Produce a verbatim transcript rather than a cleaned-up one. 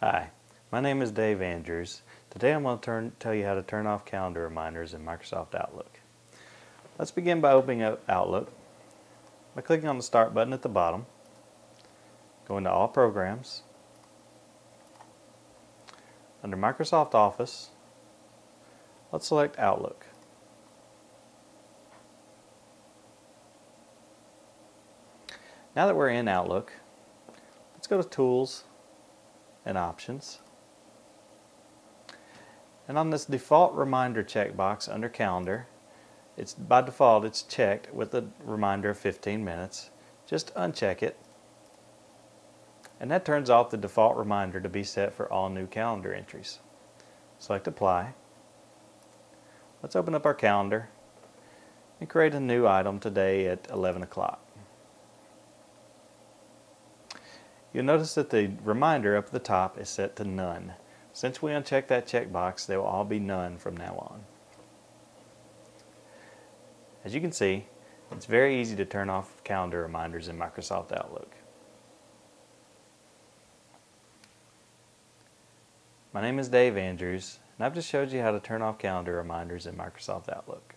Hi, my name is Dave Andrews. Today I'm going to turn, tell you how to turn off calendar reminders in Microsoft Outlook. Let's begin by opening up Outlook by clicking on the Start button at the bottom. Go into All Programs. Under Microsoft Office, let's select Outlook. Now that we're in Outlook, let's go to Tools and Options. And on this default reminder checkbox under Calendar, it's by default it's checked with a reminder of fifteen minutes. Just uncheck it. And that turns off the default reminder to be set for all new calendar entries. Select Apply. Let's open up our calendar and create a new item today at eleven o'clock. You'll notice that the reminder up at the top is set to none. Since we unchecked that checkbox, they will all be none from now on. As you can see, it's very easy to turn off calendar reminders in Microsoft Outlook. My name is Dave Andrews, and I've just showed you how to turn off calendar reminders in Microsoft Outlook.